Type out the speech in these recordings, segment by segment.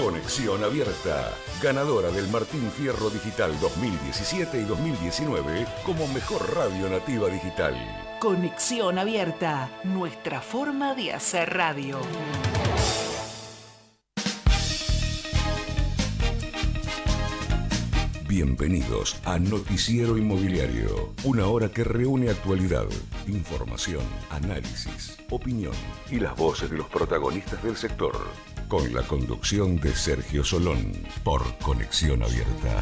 Conexión Abierta, ganadora del Martín Fierro Digital 2017 y 2019 como mejor radio nativa digital. Conexión Abierta, nuestra forma de hacer radio. Bienvenidos a Noticiero Inmobiliario, una hora que reúne actualidad, información, análisis, opinión y las voces de los protagonistas del sector, con la conducción de Sergio Solón por Conexión Abierta.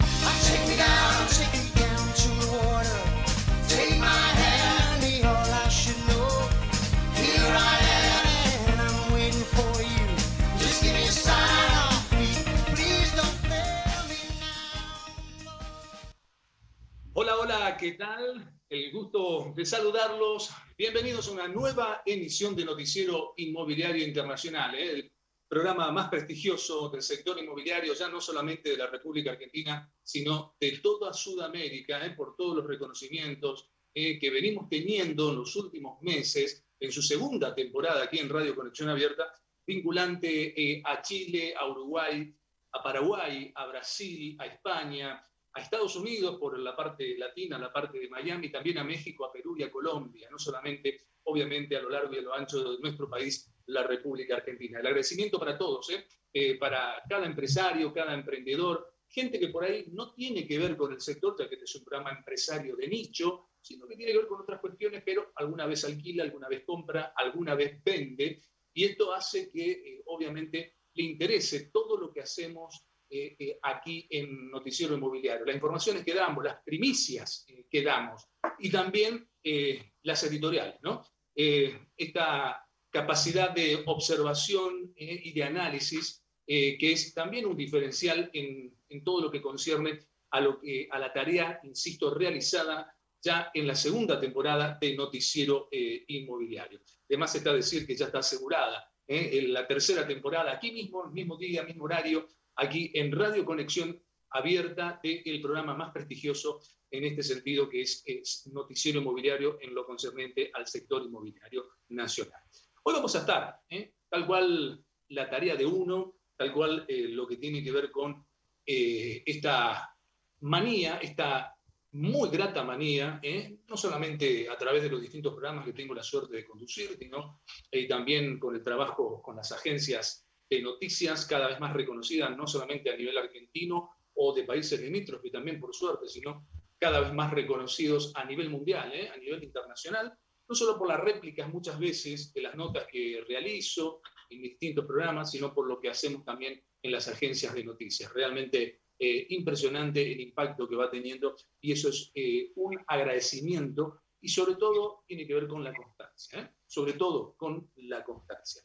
Hola, hola, ¿qué tal? El gusto de saludarlos. Bienvenidos a una nueva emisión de Noticiero Inmobiliario Internacional, el programa más prestigioso del sector inmobiliario, ya no solamente de la República Argentina, sino de toda Sudamérica, por todos los reconocimientos que venimos teniendo en los últimos meses, en su segunda temporada aquí en Radio Conexión Abierta, vinculante a Chile, a Uruguay, a Paraguay, a Brasil, a España, a Estados Unidos por la parte latina, la parte de Miami, también a México, a Perú y a Colombia, no solamente, obviamente, a lo largo y a lo ancho de nuestro país, la República Argentina. El agradecimiento para todos, para cada empresario, cada emprendedor, gente que por ahí no tiene que ver con el sector, ya que este es un programa empresario de nicho, sino que tiene que ver con otras cuestiones, pero alguna vez alquila, alguna vez compra, alguna vez vende, y esto hace que, obviamente, le interese todo lo que hacemos aquí en Noticiero Inmobiliario. Las informaciones que damos, las primicias que damos y también las editoriales, ¿no? Esta capacidad de observación y de análisis que es también un diferencial en todo lo que concierne a la tarea, insisto, realizada ya en la segunda temporada de Noticiero Inmobiliario. Además está decir que ya está asegurada en la tercera temporada, aquí mismo, el mismo día, mismo horario, aquí en Radio Conexión Abierta, del programa más prestigioso en este sentido, que es Noticiero Inmobiliario en lo concerniente al sector inmobiliario nacional. Hoy vamos a estar, tal cual la tarea de uno, tal cual lo que tiene que ver con esta manía, esta muy grata manía, no solamente a través de los distintos programas que tengo la suerte de conducir, sino también con el trabajo con las agencias de noticias cada vez más reconocidas, no solamente a nivel argentino o de países limítrofes, también por suerte, sino cada vez más reconocidos a nivel mundial, a nivel internacional, no solo por las réplicas muchas veces de las notas que realizo en distintos programas, sino por lo que hacemos también en las agencias de noticias. Realmente impresionante el impacto que va teniendo, y eso es un agradecimiento, y sobre todo tiene que ver con la constancia, sobre todo con la constancia.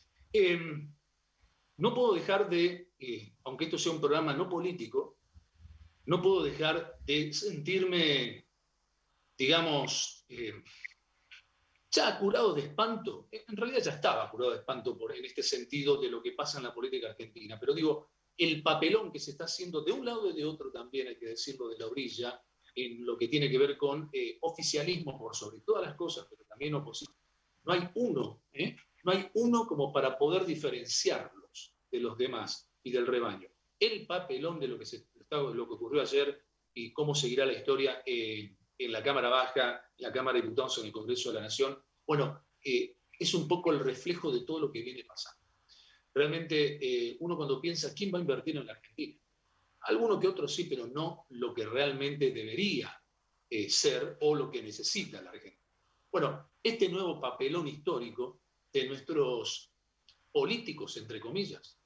No puedo dejar de, aunque esto sea un programa no político, no puedo dejar de sentirme, digamos, ya curado de espanto. En realidad ya estaba curado de espanto en este sentido de lo que pasa en la política argentina. Pero digo, el papelón que se está haciendo de un lado y de otro también, hay que decirlo, de la orilla, en lo que tiene que ver con oficialismo por sobre todas las cosas, pero también oposición. No hay uno, no hay uno como para poder diferenciarlos de los demás y del rebaño. El papelón de lo que ocurrió ayer y cómo seguirá la historia en la Cámara Baja, la Cámara de Diputados, en el Congreso de la Nación, bueno, es un poco el reflejo de todo lo que viene pasando. Realmente uno cuando piensa, ¿quién va a invertir en la Argentina? Alguno que otro sí, pero no lo que realmente debería ser o lo que necesita la Argentina. Bueno, este nuevo papelón histórico de nuestros políticos, entre comillas,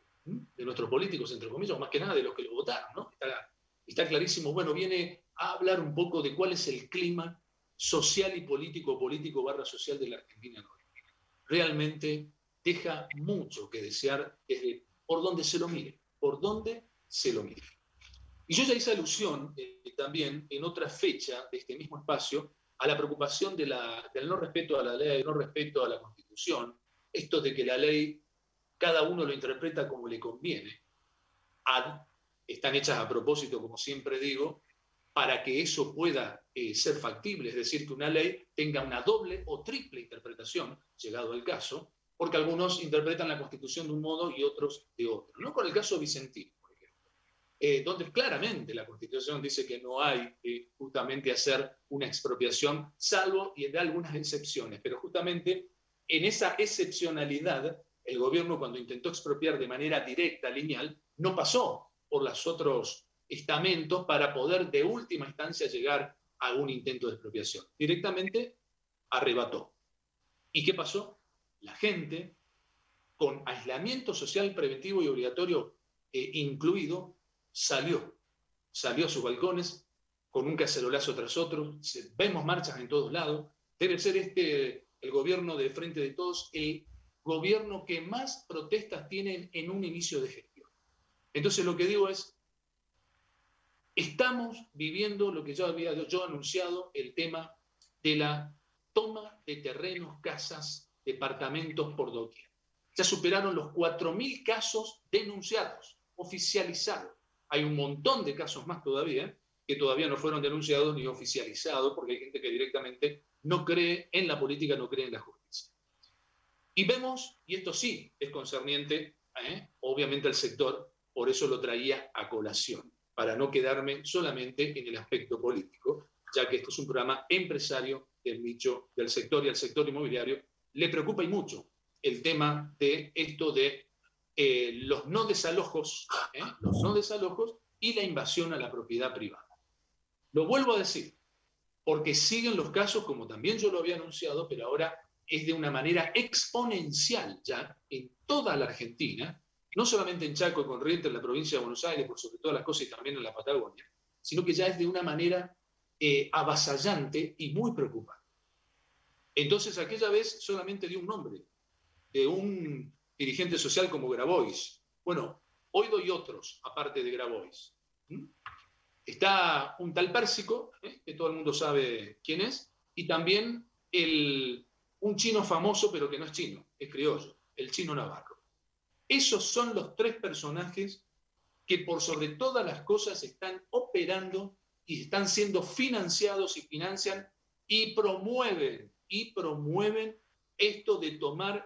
o más que nada de los que lo votaron, ¿no? Está clarísimo. Bueno, viene a hablar un poco de cuál es el clima social y político/social de la Argentina. Realmente deja mucho que desear desde por donde se lo mire, Y yo ya hice alusión también en otra fecha de este mismo espacio a la preocupación del no respeto a la ley, no respeto a la Constitución, esto de que la ley cada uno lo interpreta como le conviene. Están hechas a propósito, como siempre digo, para que eso pueda ser factible, es decir, que una ley tenga una doble o triple interpretación, llegado el caso, porque algunos interpretan la Constitución de un modo y otros de otro. No con el caso Vicentino, por ejemplo, donde claramente la Constitución dice que no hay que justamente hacer una expropiación, salvo y de algunas excepciones, pero justamente en esa excepcionalidad, el gobierno cuando intentó expropiar de manera directa, lineal, no pasó por los otros estamentos para poder de última instancia llegar a un intento de expropiación. Directamente arrebató. ¿Y qué pasó? La gente, con aislamiento social preventivo y obligatorio incluido, salió a sus balcones con un cacerolazo tras otro. Vemos marchas en todos lados. Debe ser el gobierno de Frente de Todos el gobierno que más protestas tienen en un inicio de gestión. Entonces lo que digo es, estamos viviendo lo que yo había anunciado, el tema de la toma de terrenos, casas, departamentos por doquier. Ya superaron los 4.000 casos denunciados, oficializados. Hay un montón de casos más todavía que todavía no fueron denunciados ni oficializados, porque hay gente que directamente no cree en la política, no cree en la justicia. Y vemos, y esto sí es concerniente, obviamente al sector, por eso lo traía a colación, para no quedarme solamente en el aspecto político, ya que este es un programa empresario del nicho del sector, y al sector inmobiliario le preocupa y mucho el tema de esto de los no desalojos y la invasión a la propiedad privada. Lo vuelvo a decir, porque siguen los casos, como también yo lo había anunciado, pero ahora es de una manera exponencial ya en toda la Argentina, no solamente en Chaco y Corrientes, en la provincia de Buenos Aires, por sobre todas las cosas, y también en la Patagonia, sino que ya es de una manera avasallante y muy preocupante. Entonces, aquella vez solamente di un nombre de un dirigente social como Grabois. Bueno, hoy doy otros, aparte de Grabois. Está un tal Pérsico, que todo el mundo sabe quién es, y también un chino famoso, pero que no es chino, es criollo, el Chino Navarro. Esos son los tres personajes que por sobre todas las cosas están operando y están siendo financiados y financian y promueven esto de tomar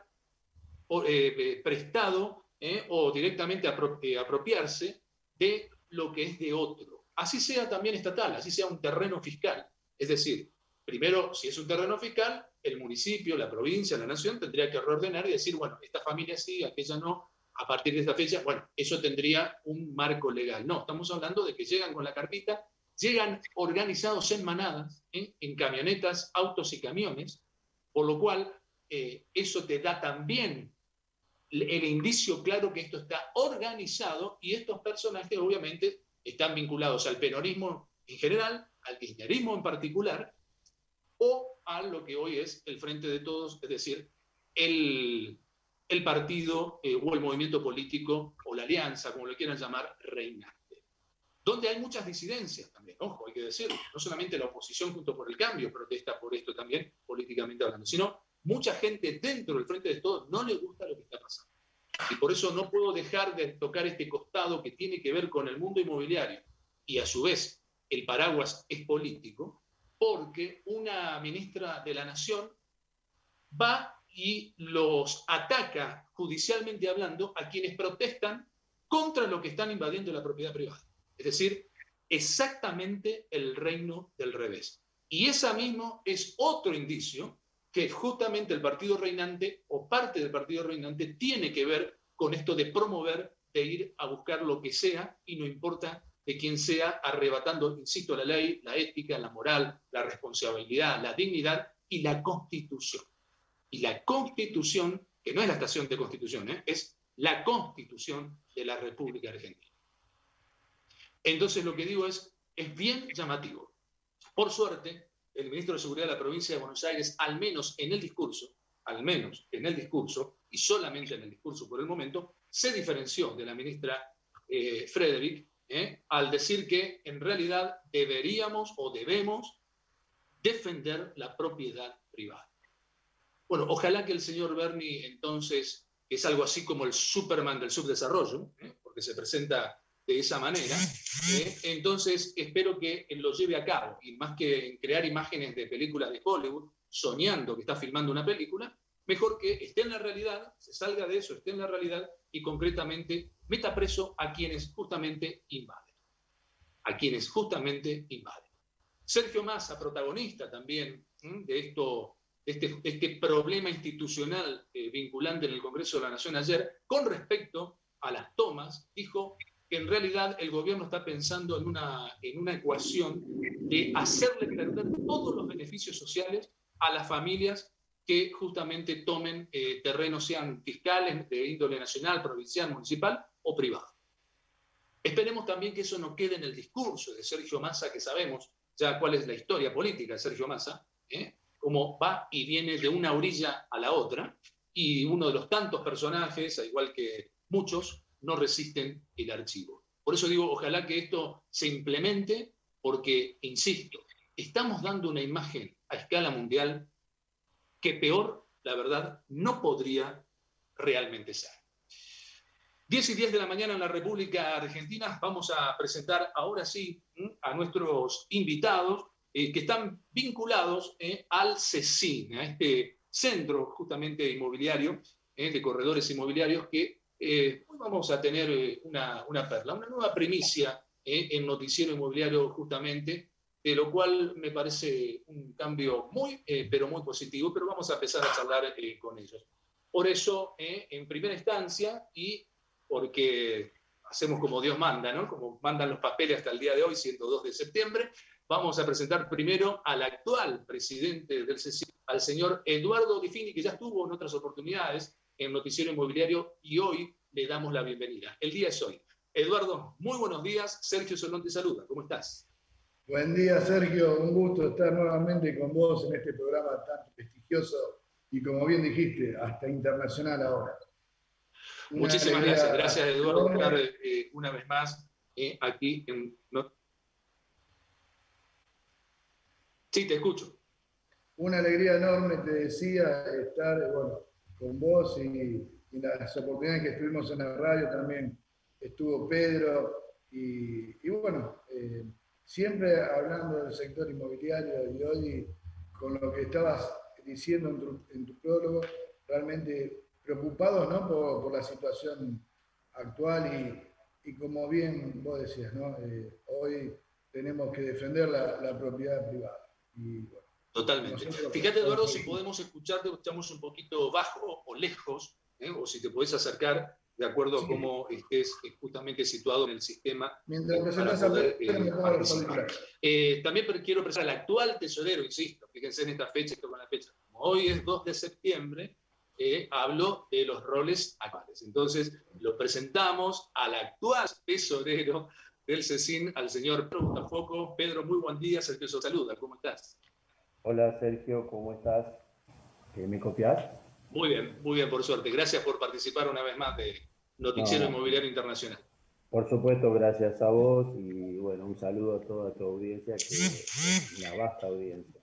prestado o directamente apropiarse de lo que es de otro. Así sea también estatal, así sea un terreno fiscal. Es decir, primero, si es un terreno fiscal, el municipio, la provincia, la nación tendría que reordenar y decir, bueno, esta familia sí, aquella no, a partir de esta fecha, bueno, eso tendría un marco legal. No, estamos hablando de que llegan con la carpita, llegan organizados en manadas, en camionetas, autos y camiones, por lo cual eso te da también el indicio claro que esto está organizado y estos personajes obviamente están vinculados al peronismo en general, al kirchnerismo en particular, o a lo que hoy es el Frente de Todos, es decir, el partido o el movimiento político o la alianza, como lo quieran llamar, reinante. Donde hay muchas disidencias también, ojo, hay que decirlo, no solamente la oposición junto por el cambio protesta por esto también, políticamente hablando, sino mucha gente dentro del Frente de Todos no le gusta lo que está pasando. Y por eso no puedo dejar de tocar este costado que tiene que ver con el mundo inmobiliario y a su vez el paraguas es político, porque una ministra de la Nación va y los ataca judicialmente hablando a quienes protestan contra lo que están invadiendo la propiedad privada. Es decir, exactamente el reino del revés. Y esa mismo es otro indicio que justamente el partido reinante o parte del partido reinante tiene que ver con esto de promover, de ir a buscar lo que sea y no importa de quién sea, arrebatando, insisto, la ley, la ética, la moral, la responsabilidad, la dignidad y la Constitución. Y la Constitución, que no es la estación de Constitución, es la Constitución de la República Argentina. Entonces lo que digo es bien llamativo. Por suerte, el ministro de Seguridad de la provincia de Buenos Aires, al menos en el discurso, y solamente en el discurso por el momento, se diferenció de la ministra Frederick, al decir que en realidad deberíamos o debemos defender la propiedad privada. Bueno, ojalá que el señor Berni entonces, que es algo así como el Superman del subdesarrollo, porque se presenta de esa manera, entonces espero que lo lleve a cabo, y más que crear imágenes de películas de Hollywood, soñando que está filmando una película, mejor que esté en la realidad, se salga de eso, esté en la realidad y concretamente meta preso a quienes justamente invaden. A quienes justamente invaden. Sergio Massa, protagonista también de este problema institucional vinculante en el Congreso de la Nación ayer, con respecto a las tomas, dijo que en realidad el gobierno está pensando en una ecuación de hacerle perder todos los beneficios sociales a las familias que justamente tomen terrenos, sean fiscales, de índole nacional, provincial, municipal o privado. Esperemos también que eso no quede en el discurso de Sergio Massa, que sabemos ya cuál es la historia política de Sergio Massa, cómo va y viene de una orilla a la otra, y uno de los tantos personajes, al igual que muchos, no resisten el archivo. Por eso digo, ojalá que esto se implemente, porque, insisto, estamos dando una imagen a escala mundial que peor, la verdad, no podría realmente ser. 10:10 de la mañana en la República Argentina. Vamos a presentar ahora sí a nuestros invitados que están vinculados al CECIN, a este centro justamente inmobiliario, de corredores inmobiliarios, que hoy vamos a tener una perla, una nueva primicia en Noticiero Inmobiliario justamente, de lo cual me parece un cambio muy, pero muy positivo, pero vamos a empezar a charlar con ellos. Por eso, en primera instancia, y porque hacemos como Dios manda, ¿no? Como mandan los papeles hasta el día de hoy, siendo 2 de septiembre, vamos a presentar primero al actual presidente del CECIN, al señor Eduardo Di Fini, que ya estuvo en otras oportunidades en Noticiero Inmobiliario, y hoy le damos la bienvenida. El día es hoy. Eduardo, muy buenos días. Sergio Solón te saluda. ¿Cómo estás? Buen día, Sergio. Un gusto estar nuevamente con vos en este programa tan prestigioso y, como bien dijiste, hasta internacional ahora. Muchísimas gracias. Gracias, Eduardo, por estar una vez más aquí en... Sí, te escucho. Una alegría enorme, te decía, estar con vos y las oportunidades que estuvimos en la radio también estuvo Pedro y siempre hablando del sector inmobiliario, y hoy con lo que estabas diciendo en tu prólogo, realmente preocupados, ¿no? por la situación actual y como bien vos decías, ¿no? Hoy tenemos que defender la propiedad privada. Y, bueno, totalmente. Fíjate, Eduardo, si podemos escucharte, estamos un poquito bajo o lejos, o si te podés acercar de acuerdo a cómo estés justamente situado en el sistema. Mientras para poder participar. También quiero presentar al actual tesorero, insisto, fíjense en esta fecha, esto con la fecha. Como hoy es 2 de septiembre, hablo de los roles actuales. Entonces, lo presentamos al actual tesorero del CECIN, al señor Pedro Botafogo. Pedro, muy buen día. Sergio te saluda. ¿Cómo estás? Hola, Sergio, ¿cómo estás? ¿Me copias? Muy bien, por suerte. Gracias por participar una vez más de Noticiero Inmobiliario Internacional. Por supuesto, gracias a vos y bueno, un saludo a toda tu audiencia, que es una vasta audiencia.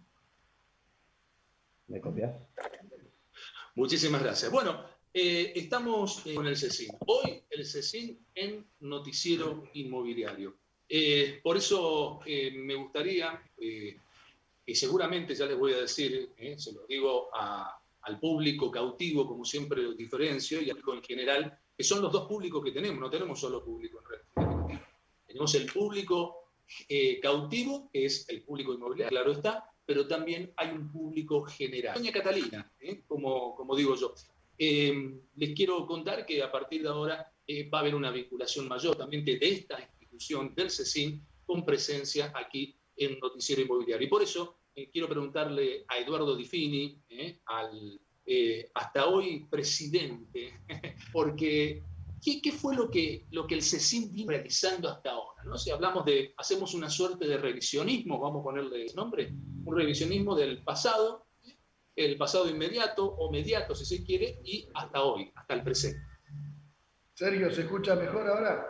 ¿Me copias? Muchísimas gracias. Bueno, estamos con el CECIN. Hoy el CECIN en Noticiero Inmobiliario. Por eso me gustaría, y seguramente ya les voy a decir, se lo digo al público cautivo, como siempre lo diferencio, y al público en general, que son los dos públicos que tenemos, no tenemos solo público en realidad. Tenemos el público cautivo, que es el público inmobiliario, claro está, pero también hay un público general. Doña Catalina, como digo yo, les quiero contar que a partir de ahora va a haber una vinculación mayor también de esta institución del CECIN con presencia aquí en Noticiero Inmobiliario. Y por eso quiero preguntarle a Eduardo Di Fini, al hasta hoy presidente, porque ¿qué fue lo que el CECIN vino realizando hasta ahora, ¿no? Si hablamos hacemos una suerte de revisionismo, vamos a ponerle ese nombre, un revisionismo del pasado, el pasado inmediato o mediato, si se quiere, y hasta hoy, hasta el presente. Sergio, ¿se escucha mejor ahora?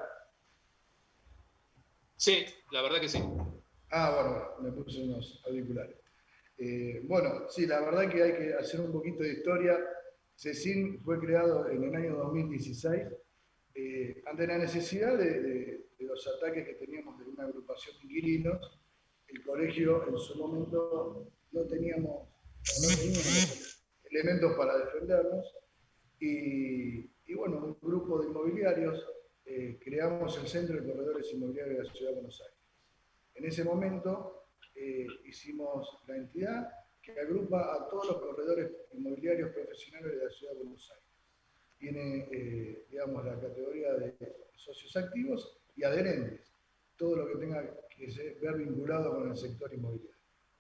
Sí, la verdad que sí. Bueno, me puse unos auriculares. Sí, la verdad que hay que hacer un poquito de historia. CECIN fue creado en el año 2016 ante la necesidad de los ataques que teníamos de una agrupación de inquilinos. El colegio en su momento no teníamos el elementos para defendernos. Y bueno, un grupo de inmobiliarios creamos el Centro de Corredores Inmobiliarios de la Ciudad de Buenos Aires. En ese momento hicimos la entidad que agrupa a todos los corredores inmobiliarios profesionales de la Ciudad de Buenos Aires. Tiene, digamos, la categoría de socios activos y adherentes, todo lo que tenga que ver vinculado con el sector inmobiliario.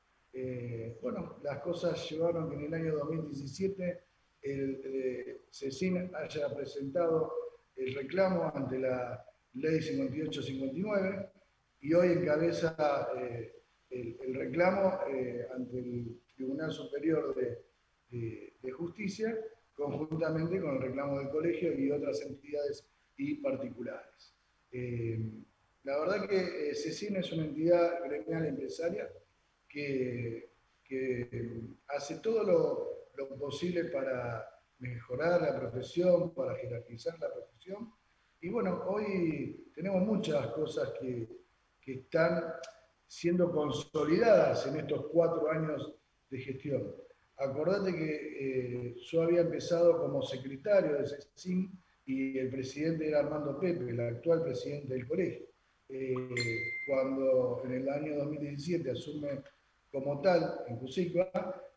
Bueno, las cosas llevaron que en el año 2017 el CECIN haya presentado el reclamo ante la Ley 5859 y hoy encabeza el reclamo ante el Tribunal Superior de Justicia, conjuntamente con el reclamo del colegio y otras entidades y particulares. La verdad que CECIN es una entidad gremial empresaria que hace todo lo posible para mejorar la profesión, para jerarquizar la profesión. Y bueno, hoy tenemos muchas cosas que están siendo consolidadas en estos 4 años de gestión. Acordate que yo había empezado como secretario de CECIN y el presidente era Armando Pepe, el actual presidente del colegio. Cuando en el año 2017 asume como tal en Cusicua,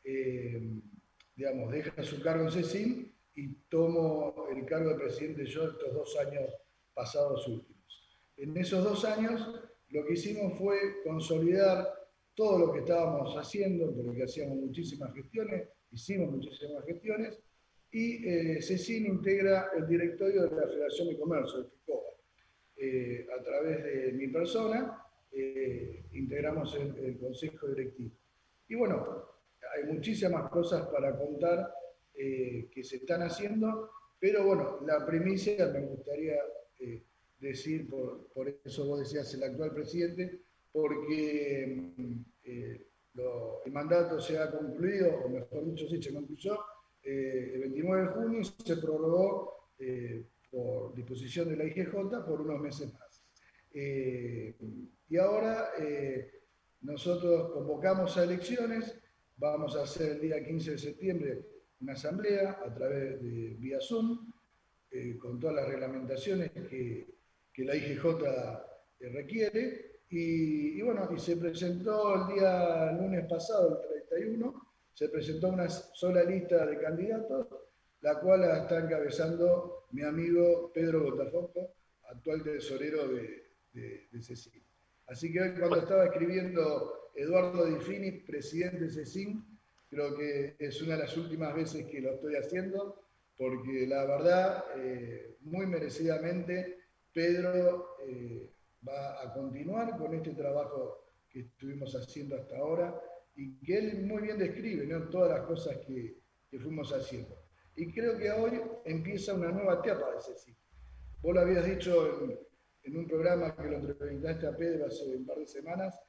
digamos, deja su cargo en CECIN y tomo el cargo de presidente yo estos 2 años pasados últimos. En esos 2 años lo que hicimos fue consolidar todo lo que estábamos haciendo, porque hacíamos muchísimas gestiones, hicimos muchísimas gestiones, y CECIN integra el directorio de la Federación de Comercio, el FICOBA. A través de mi persona, integramos el consejo directivo. Y bueno, hay muchísimas cosas para contar que se están haciendo, pero bueno, la primicia me gustaría decir, por eso vos decías el actual presidente, porque el mandato se ha concluido, o mejor dicho, sí, se concluyó el 29 de junio y se prorrogó por disposición de la IGJ por unos meses más. Y ahora nosotros convocamos a elecciones, vamos a hacer el día 15 de septiembre una asamblea a través de vía Zoom, con todas las reglamentaciones que la IGJ requiere, y bueno, y se presentó el día lunes pasado, el 31, se presentó una sola lista de candidatos, la cual la está encabezando mi amigo Pedro Botafogo, actual tesorero de CECIN. Así que hoy, cuando estaba escribiendo Eduardo Di Fini, presidente de CECIN, creo que es una de las últimas veces que lo estoy haciendo, porque la verdad, muy merecidamente, Pedro va a continuar con este trabajo que estuvimos haciendo hasta ahora y que él muy bien describe, ¿no?, todas las cosas que fuimos haciendo. Y creo que hoy empieza una nueva etapa de CECIN. Vos lo habías dicho en un programa que lo entrevistaste a Pedro hace un par de semanas.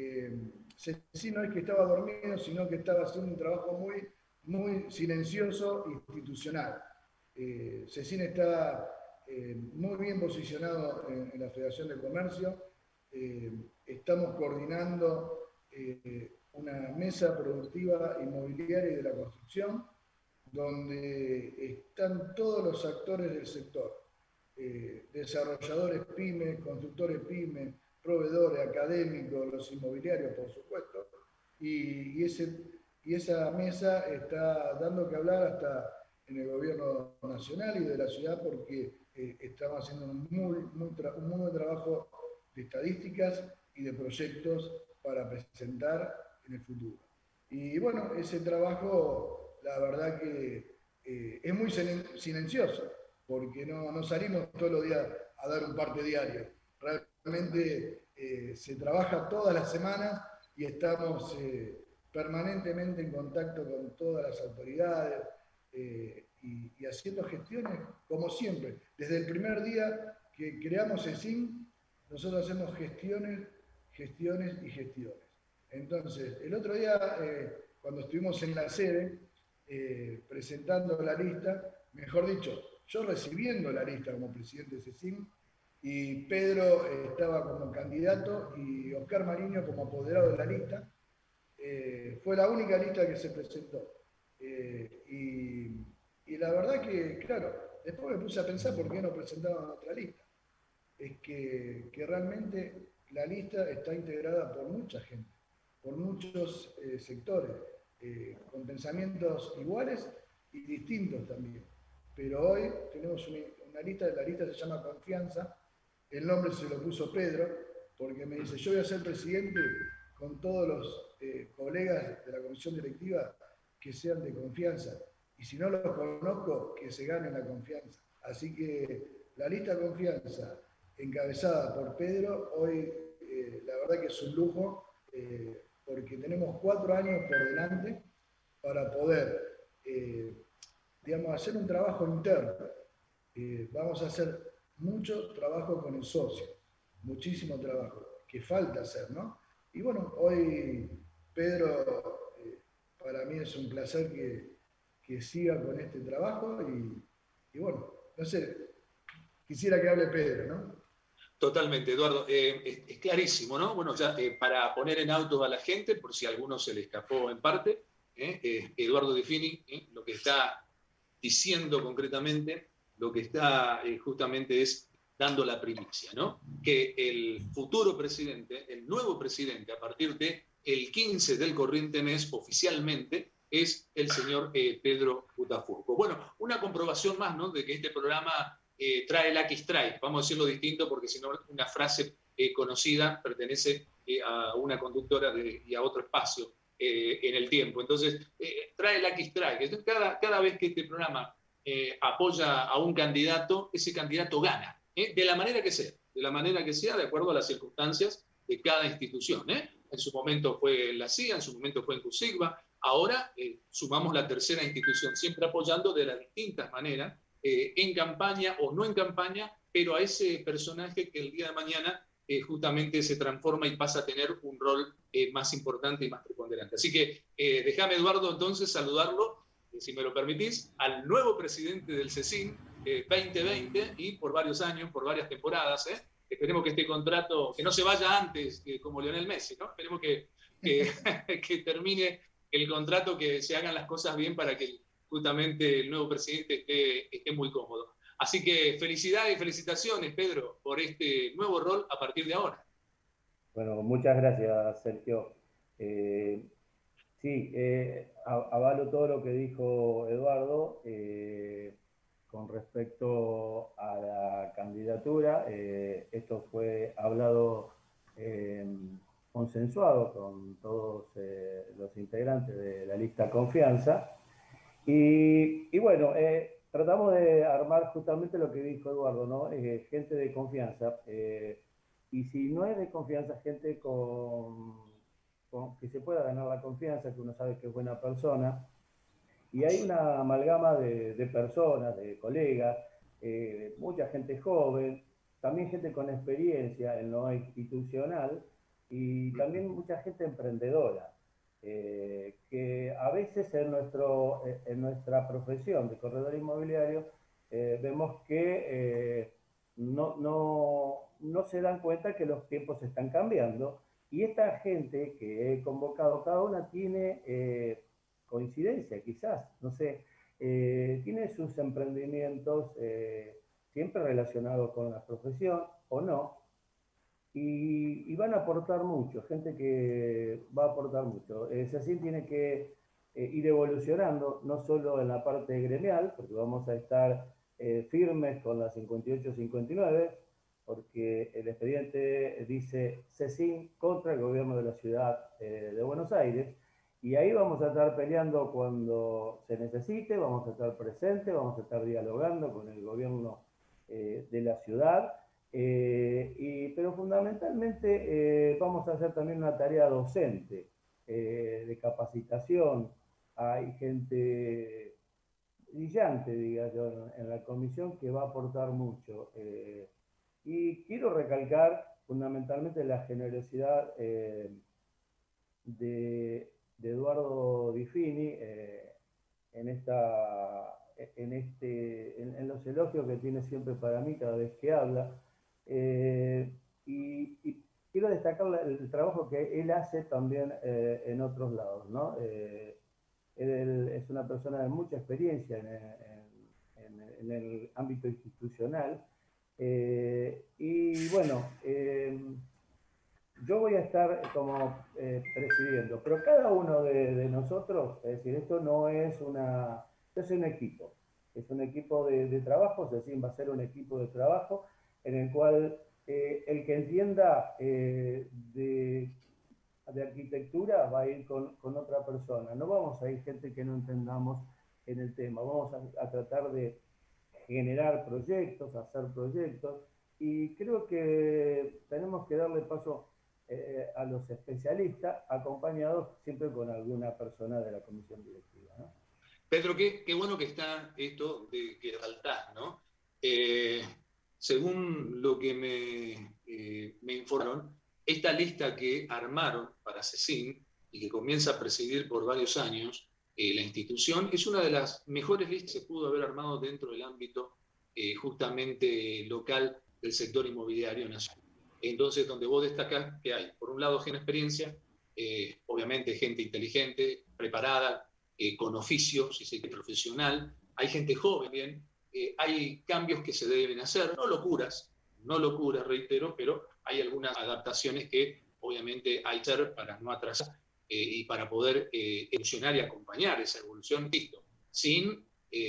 CECIN no es que estaba dormido, sino que estaba haciendo un trabajo muy silencioso e institucional. CECIN está muy bien posicionado en la Federación de Comercio. Estamos coordinando una mesa productiva inmobiliaria y de la construcción, donde están todos los actores del sector, desarrolladores pymes, constructores pymes, proveedores, académicos, los inmobiliarios, por supuesto, y esa mesa está dando que hablar hasta en el gobierno nacional y de la ciudad, porque estamos haciendo un muy buen trabajo de estadísticas y de proyectos para presentar en el futuro. Y bueno, ese trabajo, la verdad que es muy silencioso, porque no salimos todos los días a dar un parte diario. Realmente se trabaja todas las semanas y estamos permanentemente en contacto con todas las autoridades y haciendo gestiones, como siempre. Desde el primer día que creamos CECIN, nosotros hacemos gestiones. Entonces, el otro día, cuando estuvimos en la sede, presentando la lista, mejor dicho, yo recibiendo la lista como presidente de CECIN, y Pedro estaba como candidato y Oscar Mariño como apoderado de la lista, fue la única lista que se presentó. Y la verdad que, claro, después me puse a pensar por qué no presentaban otra lista. Es que realmente la lista está integrada por mucha gente, por muchos sectores, con pensamientos iguales y distintos también. Pero hoy tenemos una lista, la lista se llama Confianza, el nombre se lo puso Pedro, porque me dice, yo voy a ser presidente con todos los colegas de la comisión directiva que sean de confianza. Y si no los conozco, que se ganen la confianza. Así que la lista Confianza, encabezada por Pedro, hoy la verdad que es un lujo, porque tenemos 4 años por delante para poder, digamos, hacer un trabajo interno. Vamos a hacer mucho trabajo con el socio, muchísimo trabajo, que falta hacer, ¿no? Y bueno, hoy Pedro, para mí es un placer que siga con este trabajo y bueno, no sé, quisiera que hable Pedro, ¿no? Totalmente, Eduardo. Es clarísimo, ¿no? Bueno, ya para poner en auto a la gente, por si a alguno se le escapó en parte, Eduardo Diffini, lo que está diciendo concretamente, lo que está justamente es dando la primicia, ¿no? Que el futuro presidente, el nuevo presidente, a partir del 15 del corriente mes, oficialmente, es el señor Pedro Boutafurco. Bueno, una comprobación más, ¿no?, de que este programa trae Lucky Strike, vamos a decirlo distinto, porque si no, una frase conocida pertenece a una conductora y a otro espacio en el tiempo. Entonces, trae Lucky Strike. Entonces, cada vez que este programa apoya a un candidato, ese candidato gana, de la manera que sea, de acuerdo a las circunstancias de cada institución. En su momento fue la CIA, en su momento fue en CUSIGBA, ahora sumamos la tercera institución, siempre apoyando de las distintas maneras, en campaña o no en campaña, pero a ese personaje que el día de mañana justamente se transforma y pasa a tener un rol más importante y más preponderante. Así que déjame, Eduardo, entonces saludarlo, si me lo permitís, al nuevo presidente del CECIN 2020 y por varios años, por varias temporadas. Esperemos que este contrato, que no se vaya antes como Lionel Messi, ¿no? Esperemos que termine el contrato, que se hagan las cosas bien para que justamente el nuevo presidente esté muy cómodo. Así que felicidades y felicitaciones, Pedro, por este nuevo rol a partir de ahora. Bueno, muchas gracias, Sergio. Sí, avalo todo lo que dijo Eduardo con respecto a la candidatura. Esto fue hablado, consensuado con todos los integrantes de la lista Confianza. Y bueno, tratamos de armar justamente lo que dijo Eduardo, ¿no? Gente de confianza. Y si no es de confianza, gente que se pueda ganar la confianza, que uno sabe que es buena persona. Y hay una amalgama de personas, de colegas, mucha gente joven, también gente con experiencia en lo institucional y también mucha gente emprendedora. Que a veces en nuestra profesión de corredor inmobiliario vemos que no se dan cuenta que los tiempos están cambiando y esta gente que he convocado, cada una tiene coincidencia quizás, no sé, tiene sus emprendimientos siempre relacionados con la profesión o no. Y van a aportar mucho, gente que va a aportar mucho. CECIN tiene que ir evolucionando, no solo en la parte gremial, porque vamos a estar firmes con la 58-59, porque el expediente dice CECIN contra el gobierno de la ciudad de Buenos Aires, y ahí vamos a estar peleando cuando se necesite, vamos a estar presentes, vamos a estar dialogando con el gobierno de la ciudad. Pero fundamentalmente vamos a hacer también una tarea docente de capacitación. Hay gente brillante, diga yo, en la comisión que va a aportar mucho. Y quiero recalcar fundamentalmente la generosidad de Eduardo Diffini en los elogios que tiene siempre para mí cada vez que habla. Y quiero destacar el trabajo que él hace también en otros lados, ¿no? es una persona de mucha experiencia en el ámbito institucional. Y bueno, yo voy a estar como presidiendo, pero cada uno de nosotros, es decir, esto no es es un equipo. Es un equipo de trabajo, es decir, va a ser un equipo de trabajo en el cual el que entienda de arquitectura va a ir con otra persona. No vamos a ir gente que no entendamos en el tema. Vamos a tratar de generar proyectos, hacer proyectos, y creo que tenemos que darle paso a los especialistas, acompañados siempre con alguna persona de la comisión directiva, ¿no? Pedro, qué bueno que está esto de que saltás, ¿no? Según lo que me informaron, esta lista que armaron para CECIN y que comienza a presidir por varios años la institución, es una de las mejores listas que se pudo haber armado dentro del ámbito justamente local del sector inmobiliario nacional. Entonces, donde vos destacás que hay, por un lado, gente de experiencia, obviamente gente inteligente, preparada, con oficio, si se quiere, profesional, hay gente joven, bien, hay cambios que se deben hacer, no locuras, reitero, pero hay algunas adaptaciones que obviamente hay que hacer para no atrasar y para poder evolucionar y acompañar esa evolución, listo, sin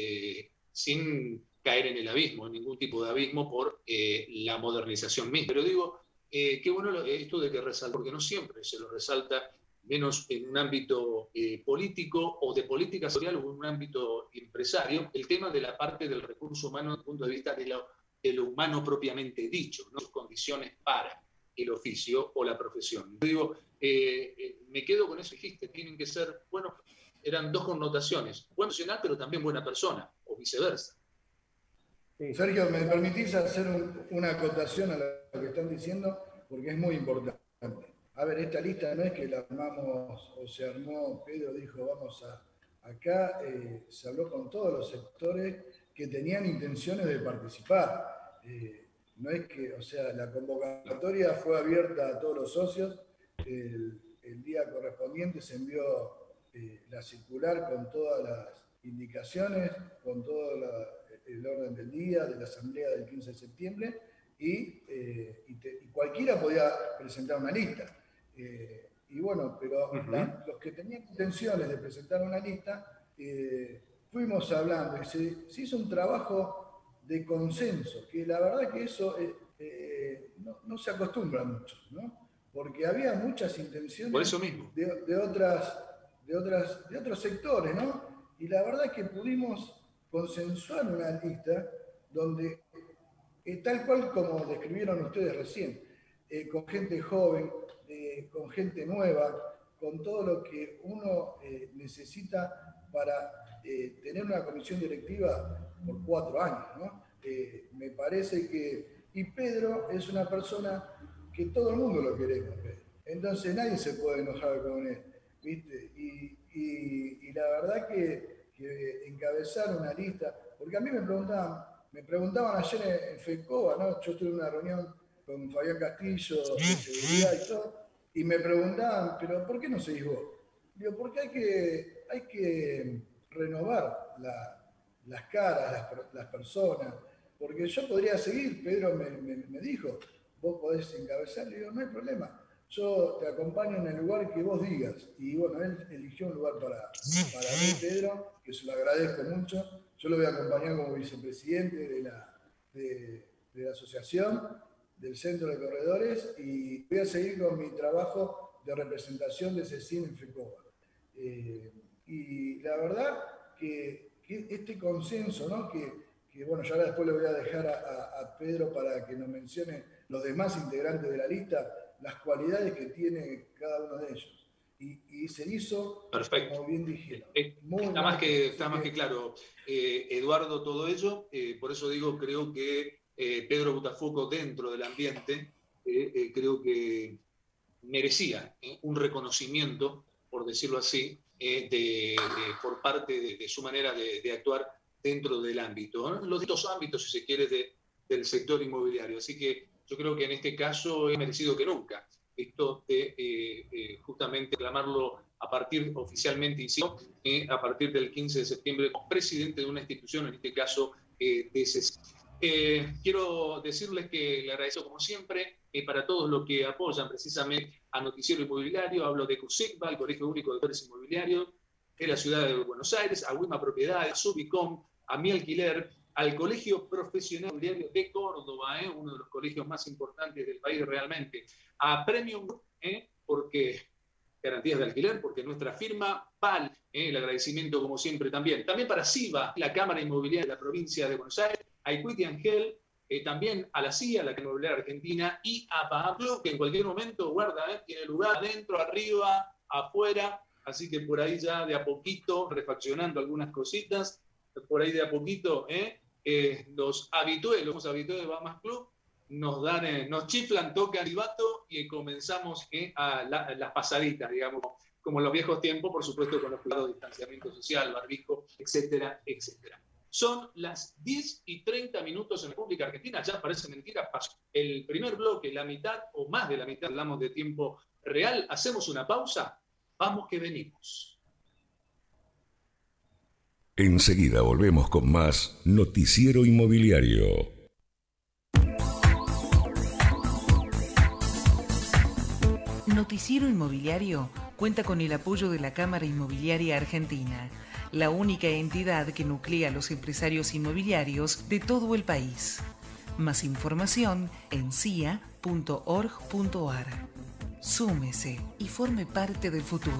caer en el abismo, en ningún tipo de abismo por la modernización misma. Pero digo, qué bueno esto de que resalta, porque no siempre se lo resalta, menos en un ámbito político o de política social o en un ámbito empresario, el tema de la parte del recurso humano desde el punto de vista de lo humano propiamente dicho, ¿no? Sus condiciones para el oficio o la profesión. Yo digo, me quedo con eso que dijiste, tienen que ser, bueno, eran dos connotaciones, buen profesional pero también buena persona, o viceversa. Sí. Sergio, ¿me permitís hacer una acotación a lo que están diciendo? Porque es muy importante. A ver, esta lista no es que la armamos o se armó, Pedro dijo, vamos acá se habló con todos los sectores que tenían intenciones de participar. No es que, o sea, la convocatoria fue abierta a todos los socios, el día correspondiente se envió la circular con todas las indicaciones, con todo el orden del día de la asamblea del 15 de septiembre, y cualquiera podía presentar una lista. Y bueno, pero los que tenían intenciones de presentar una lista, fuimos hablando y se hizo un trabajo de consenso, que la verdad que eso no se acostumbra mucho, ¿no? Porque había muchas intenciones por eso mismo. de otros sectores, ¿no? Y la verdad que pudimos consensuar una lista donde, tal cual como describieron ustedes recién, con gente joven, con gente nueva, con todo lo que uno necesita para tener una comisión directiva por 4 años, ¿no? Me parece que... Y Pedro es una persona que todo el mundo lo queremos, Pedro. Entonces nadie se puede enojar con él, ¿viste? Y la verdad que encabezar una lista... Porque a mí me preguntaban ayer en FECOBA, ¿no? Yo estuve en una reunión con Fabián Castillo de seguridad y todo, y me preguntaban, pero ¿por qué no seguís vos? Digo, porque hay que renovar las caras, las personas, porque yo podría seguir, Pedro me dijo, vos podés encabezar, le digo, no hay problema, yo te acompaño en el lugar que vos digas, y bueno, él eligió un lugar para mí, Pedro, que se lo agradezco mucho, yo lo voy a acompañar como vicepresidente de la asociación, del Centro de Corredores, y voy a seguir con mi trabajo de representación de CECIN en FECOBA. Y la verdad que este consenso, ¿no? que bueno, ya después le voy a dejar a Pedro para que nos mencione los demás integrantes de la lista, las cualidades que tiene cada uno de ellos. Y se hizo, perfecto, como bien dijeron. Está más que claro, Eduardo, todo ello. Por eso digo, creo que Pedro Botafogo, dentro del ambiente, creo que merecía un reconocimiento, por decirlo así, por parte de su manera de actuar dentro del ámbito, ¿no? Los distintos ámbitos, si se quiere, del sector inmobiliario. Así que yo creo que en este caso es merecido que nunca. Esto de justamente reclamarlo a partir oficialmente a partir del 15 de septiembre como presidente de una institución, en este caso DCC. Quiero decirles que le agradezco como siempre para todos los que apoyan precisamente a Noticiero Inmobiliario. Hablo de CUSICBA, el Colegio Único de Corredores Inmobiliarios de la Ciudad de Buenos Aires, a Wima Propiedades, a Subicom, a Mi Alquiler, al Colegio Profesional Inmobiliario de Córdoba, uno de los colegios más importantes del país realmente, a Premium, porque garantías de alquiler, porque nuestra firma PAL, el agradecimiento como siempre también. También para SIVA, la Cámara Inmobiliaria de la provincia de Buenos Aires, a Equity Angel, también a la CIA, la Cámara Inmobiliaria Argentina, y a Pablo, que en cualquier momento guarda, tiene lugar adentro, arriba, afuera, así que por ahí ya de a poquito, refaccionando algunas cositas, por ahí de a poquito, los habitués de Bahamas Club, nos chiflan, tocan el vato y comenzamos a las pasaditas, digamos, como en los viejos tiempos, por supuesto, con los cuidados de distanciamiento social, barbijo, etcétera, etcétera. Son las 10:30 en la República Argentina, ya parece mentira, pasó el primer bloque, la mitad o más de la mitad, hablamos de tiempo real, hacemos una pausa, vamos que venimos. Enseguida volvemos con más Noticiero Inmobiliario. Noticiero Inmobiliario cuenta con el apoyo de la Cámara Inmobiliaria Argentina, la única entidad que nuclea a los empresarios inmobiliarios de todo el país. Más información en cia.org.ar. Súmese y forme parte del futuro.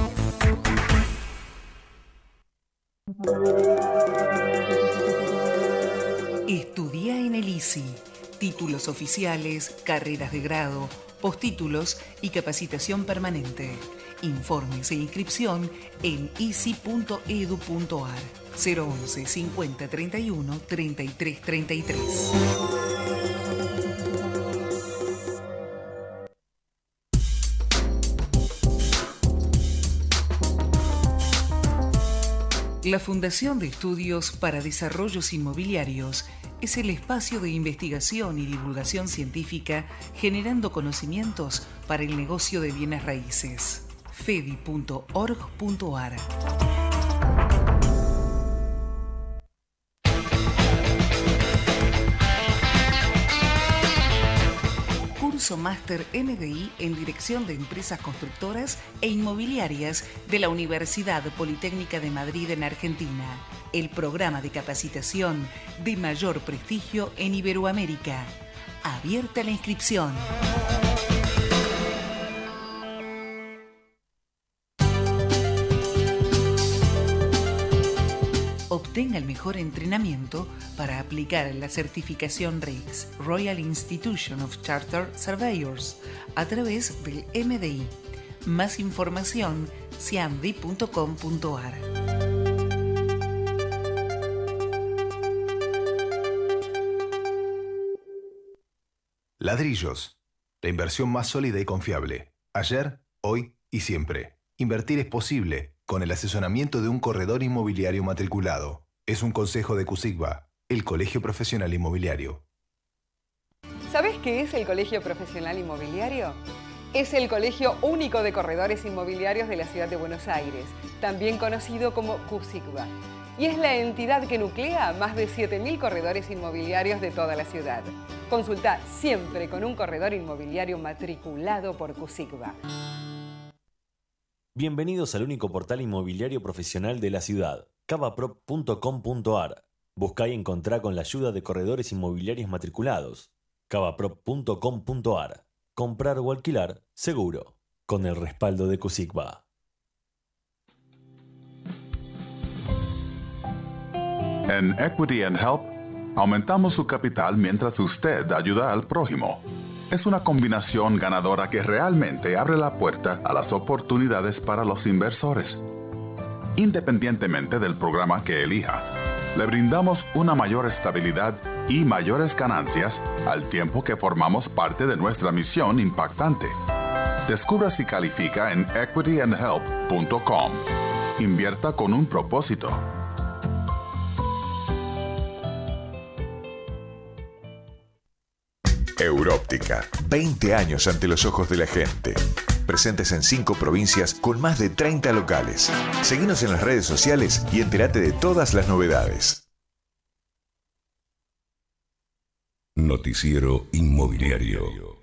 Estudia en el ISI. Títulos oficiales, carreras de grado, postítulos y capacitación permanente. Informes e inscripción en isi.edu.ar 011 50 31 33 33. La Fundación de Estudios para Desarrollos Inmobiliarios es el espacio de investigación y divulgación científica generando conocimientos para el negocio de bienes raíces. fedi.org.ar. Curso Máster MDI en Dirección de Empresas Constructoras e Inmobiliarias de la Universidad Politécnica de Madrid en Argentina. El programa de capacitación de mayor prestigio en Iberoamérica. Abierta la inscripción. Obtenga el mejor entrenamiento para aplicar la certificación RICS, Royal Institution of Chartered Surveyors, a través del MDI. Más información, ciamdi.com.ar. Ladrillos, la inversión más sólida y confiable. Ayer, hoy y siempre. Invertir es posible con el asesoramiento de un corredor inmobiliario matriculado. Es un consejo de CUSICBA, el Colegio Profesional Inmobiliario. ¿Sabés qué es el Colegio Profesional Inmobiliario? Es el Colegio Único de Corredores Inmobiliarios de la Ciudad de Buenos Aires, también conocido como CUSICBA. Y es la entidad que nuclea a más de 7.000 corredores inmobiliarios de toda la ciudad. Consulta siempre con un corredor inmobiliario matriculado por CUSICBA. Bienvenidos al único portal inmobiliario profesional de la ciudad, cavaprop.com.ar. Buscá y encontrá con la ayuda de corredores inmobiliarios matriculados. cavaprop.com.ar. Comprar o alquilar seguro, con el respaldo de CUSICBA. En Equity and Help, aumentamos su capital mientras usted ayuda al prójimo. Es una combinación ganadora que realmente abre la puerta a las oportunidades para los inversores. Independientemente del programa que elija, le brindamos una mayor estabilidad y mayores ganancias al tiempo que formamos parte de nuestra misión impactante. Descubra si califica en equityandhelp.com. Invierta con un propósito. Európtica, 20 años ante los ojos de la gente. presentes en 5 provincias con más de 30 locales. Seguinos en las redes sociales y entérate de todas las novedades. Noticiero Inmobiliario.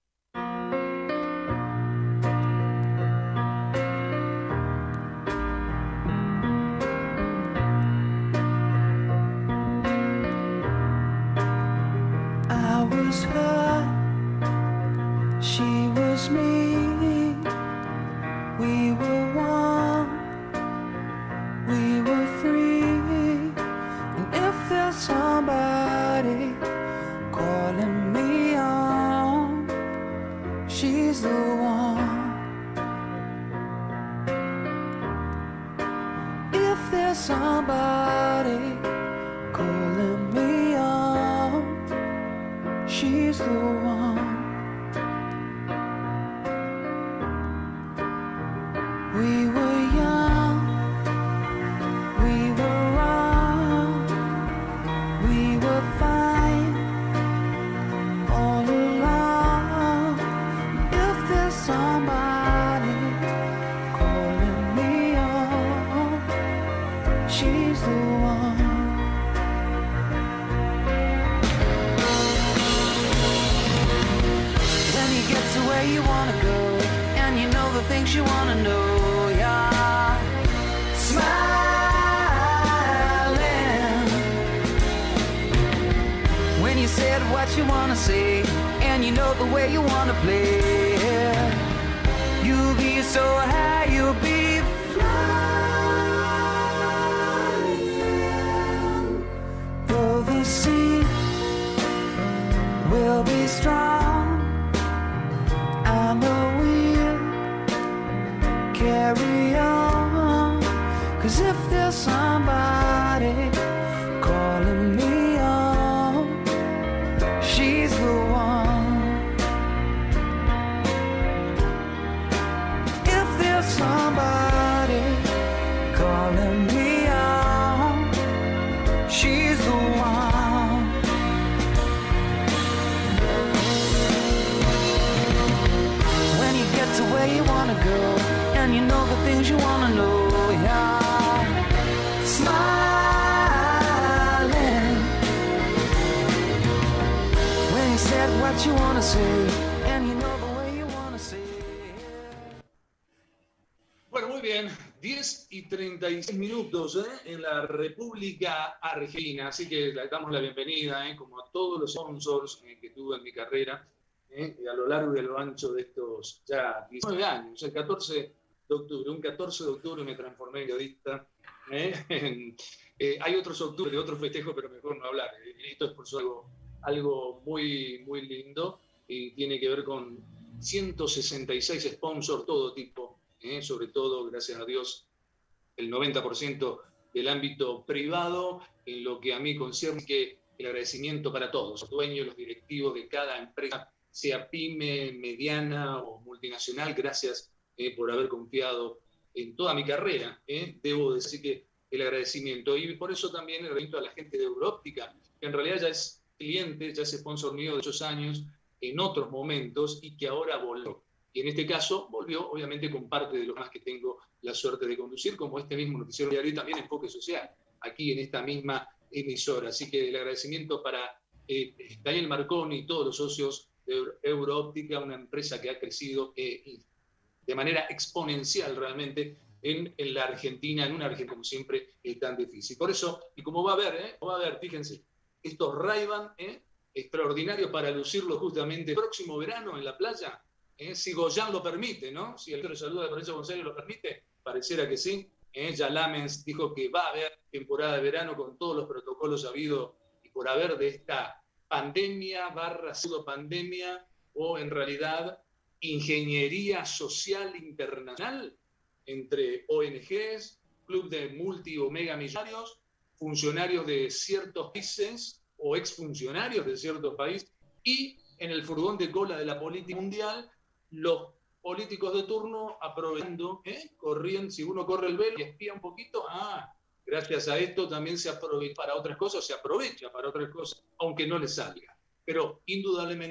Bueno, muy bien, 10:36 en la República Argentina, así que le damos la bienvenida, como a todos los sponsors que tuve en mi carrera, a lo largo y a lo ancho de estos ya 19 años, el 14 de octubre, un 14 de octubre me transformé en periodista. Hay otros octubres de otros festejos, pero mejor no hablar. Esto es por eso algo muy, muy lindo y tiene que ver con 166 sponsors, todo tipo, sobre todo, gracias a Dios, el 90% del ámbito privado, en lo que a mí concierne, que el agradecimiento para todos, los dueños, los directivos de cada empresa, sea pyme, mediana o multinacional, gracias por haber confiado en toda mi carrera. Debo decir que el agradecimiento, y por eso también el agradecimiento a la gente de Euroóptica, que en realidad ya es cliente, ya es sponsor mío de muchos años, en otros momentos, y que ahora volvió. Y en este caso volvió, obviamente, con parte de los más que tengo la suerte de conducir, como este mismo noticiero diario y también Enfoque Social, aquí en esta misma emisora. Así que el agradecimiento para Daniel Marconi y todos los socios de Euroóptica, una empresa que ha crecido de manera exponencial realmente en la Argentina, en una Argentina como siempre tan difícil. Por eso, y como va a haber, fíjense, estos Ray-Ban extraordinarios para lucirlo justamente el próximo verano en la playa, si Goyan lo permite, ¿no? Si el saludo de la provincia de Buenos Aires lo permite, pareciera que sí. Ya Lamens dijo que va a haber temporada de verano con todos los protocolos habidos y por haber de esta pandemia / pseudo-pandemia o en realidad ingeniería social internacional entre ONGs, club de multi o mega millonarios, funcionarios de ciertos países o exfuncionarios de ciertos países y en el furgón de cola de la política mundial, los políticos de turno aprovechando, corriendo, si uno corre el velo y espía un poquito, gracias a esto también se aprovecha para otras cosas, aunque no le salga. Pero indudablemente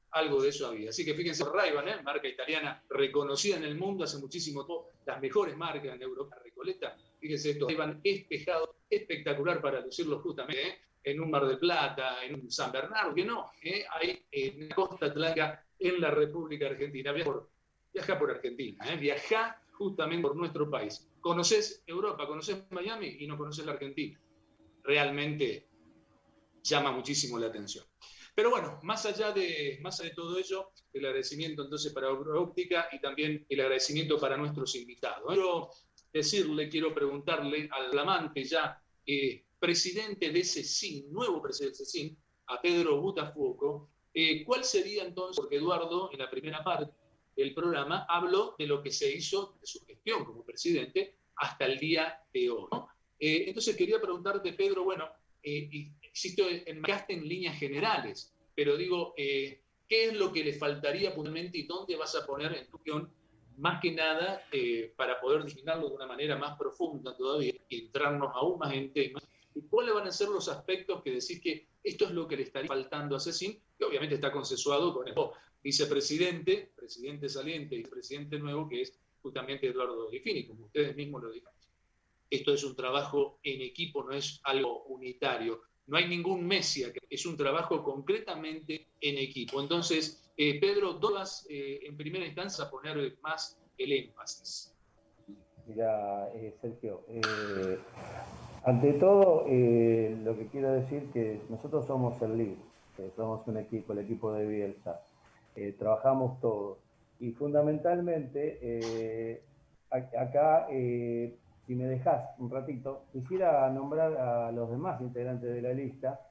algo de eso había. Así que fíjense, Ray-Ban, marca italiana reconocida en el mundo hace muchísimo tiempo, las mejores marcas en Europa, Recoleta. Fíjense, esto Ray-Ban espejado, espectacular para lucirlo justamente en un Mar del Plata, en un San Bernardo, que no, hay en la costa atlántica en la República Argentina. Viaja por Argentina, viaja justamente por nuestro país. Conoces Europa, conoces Miami y no conoces la Argentina. Realmente llama muchísimo la atención. Pero bueno, más allá de todo ello, el agradecimiento entonces para Óptica y también el agradecimiento para nuestros invitados. Quiero preguntarle al flamante ya presidente de CECIN, nuevo presidente de CECIN, a Pedro Botafuoco, ¿cuál sería entonces, porque Eduardo en la primera parte del programa habló de lo que se hizo de su gestión como presidente hasta el día de hoy, ¿no? Entonces quería preguntarte, Pedro, bueno, enmarcaste en líneas generales, pero digo, ¿qué es lo que le faltaría puntualmente y dónde vas a poner en tu guión, más que nada, para poder diseñarlo de una manera más profunda todavía y entrarnos aún más en temas? ¿Y cuáles van a ser los aspectos que decís que esto es lo que le estaría faltando a CECIN, que obviamente está consensuado con el vicepresidente, presidente saliente y presidente nuevo, que es justamente Eduardo Delfini, como ustedes mismos lo dijeron? Esto es un trabajo en equipo, no es algo unitario. No hay ningún Messi, es un trabajo concretamente en equipo. Entonces, Pedro, ¿dónde vas en primera instancia a poner más el énfasis? Mira, Sergio, ante todo, lo que quiero decir que nosotros somos el LID, somos un equipo, el equipo de Bielsa. Trabajamos todos. Y fundamentalmente, acá, si me dejás un ratito, quisiera nombrar a los demás integrantes de la lista,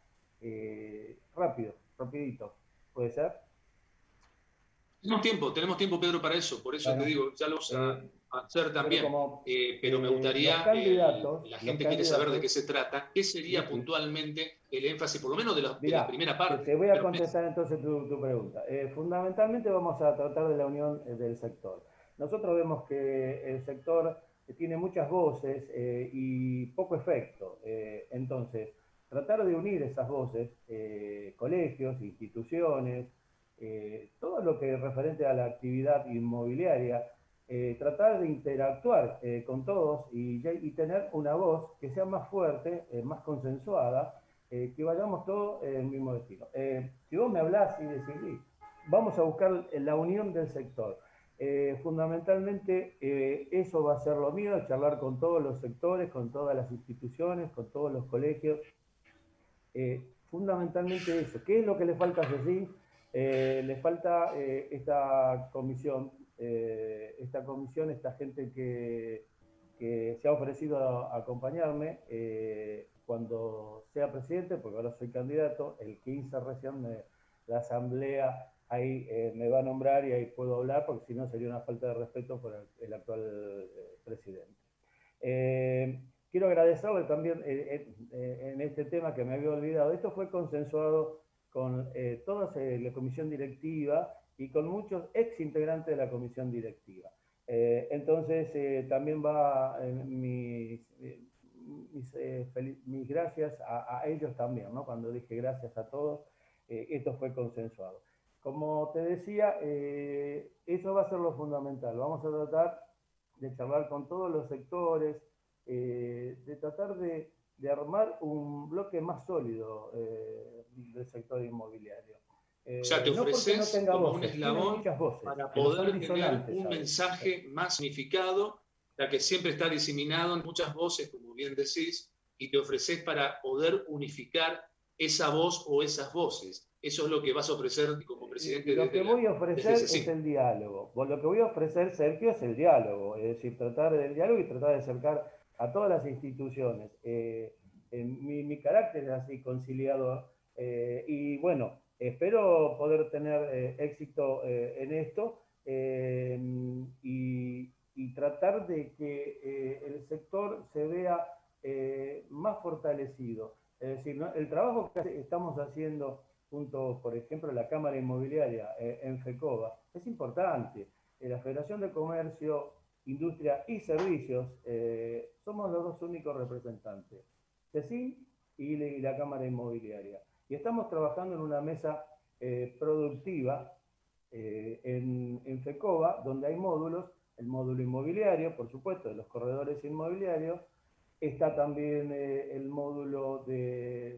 rapidito. ¿Puede ser? Tenemos tiempo, Pedro, para eso. Por eso te digo, ya lo vamos a hacer también. Pero me gustaría, la gente quiere saber de qué se trata. ¿Qué sería puntualmente el énfasis, por lo menos de la primera parte? Te voy a contestar entonces tu pregunta. Fundamentalmente vamos a tratar de la unión del sector. Nosotros vemos que el sector tiene muchas voces y poco efecto. Entonces, tratar de unir esas voces, colegios, instituciones, todo lo que es referente a la actividad inmobiliaria, tratar de interactuar con todos y tener una voz que sea más fuerte, más consensuada, que vayamos todos en el mismo destino. Si vos me hablás y decís, vamos a buscar la unión del sector. Fundamentalmente eso va a ser lo mío, charlar con todos los sectores, con todas las instituciones, con todos los colegios. Fundamentalmente eso. ¿Qué es lo que le falta a CECIN? Le falta esta comisión, esta gente que se ha ofrecido a acompañarme cuando sea presidente, porque ahora soy candidato. El 15 recién la asamblea ahí me va a nombrar y ahí puedo hablar, porque si no sería una falta de respeto por el actual presidente. Quiero agradecerle también en este tema que me había olvidado. Esto fue consensuado con toda la comisión directiva y con muchos ex integrantes de la comisión directiva. Entonces también va mis gracias a ellos también, ¿no? Cuando dije gracias a todos, esto fue consensuado. Como te decía, eso va a ser lo fundamental. Vamos a tratar de charlar con todos los sectores, de tratar de armar un bloque más sólido del sector inmobiliario. O sea, te ofreces como un eslabón para poder tener un mensaje más significado, ya que siempre está diseminado en muchas voces, como bien decís, y te ofreces para poder unificar esa voz o esas voces. Eso es lo que vas a ofrecer como presidente. Lo que voy a ofrecer es el diálogo. Lo que voy a ofrecer, Sergio, es el diálogo. Es decir, tratar del diálogo y tratar de acercar a todas las instituciones. Mi carácter es así, conciliador. Y bueno, espero poder tener éxito en esto y tratar de que el sector se vea más fortalecido. Es decir, ¿no? El trabajo que estamos haciendo junto, por ejemplo, la Cámara Inmobiliaria en FECOBA es importante. La Federación de Comercio, Industria y Servicios somos los dos únicos representantes, CECIN y la Cámara Inmobiliaria. Y estamos trabajando en una mesa productiva en FECOBA, donde hay módulos, el módulo inmobiliario, por supuesto, de los corredores inmobiliarios, está también el módulo de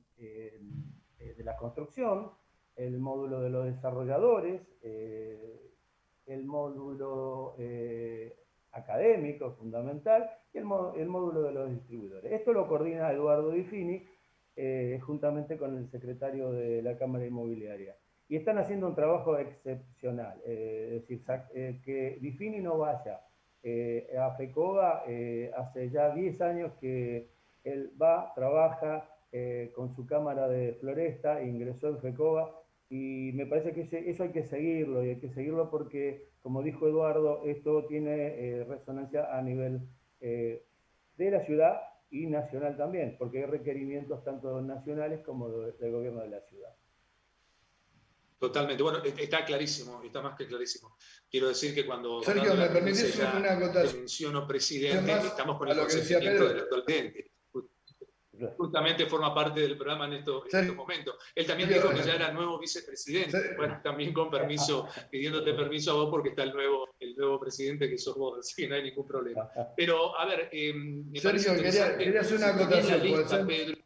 la construcción, el módulo de los desarrolladores, el módulo académico fundamental y el módulo de los distribuidores. Esto lo coordina Eduardo Di Fini juntamente con el secretario de la Cámara Inmobiliaria. Y están haciendo un trabajo excepcional, es decir, que Di Fini no vaya a FECOBA, hace ya 10 años que él va, trabaja con su cámara de Floresta, ingresó en FECOBA, y me parece que eso hay que seguirlo, y hay que seguirlo porque, como dijo Eduardo, esto tiene resonancia a nivel de la ciudad y nacional también, porque hay requerimientos tanto nacionales como del gobierno de la ciudad. Totalmente. Bueno, está clarísimo, está más que clarísimo. Quiero decir que cuando Sergio, me permitís una acotación. Menciono presidente, estamos con el consentimiento del actual presidente. Justamente forma parte del programa en estos momentos. Él también dijo que ya era nuevo vicepresidente. Bueno, también con permiso, pidiéndote permiso a vos porque está el nuevo presidente que sos vos, así que no hay ningún problema. Pero, a ver, me Sergio, quería hacer una acotación. Lista, Pedro.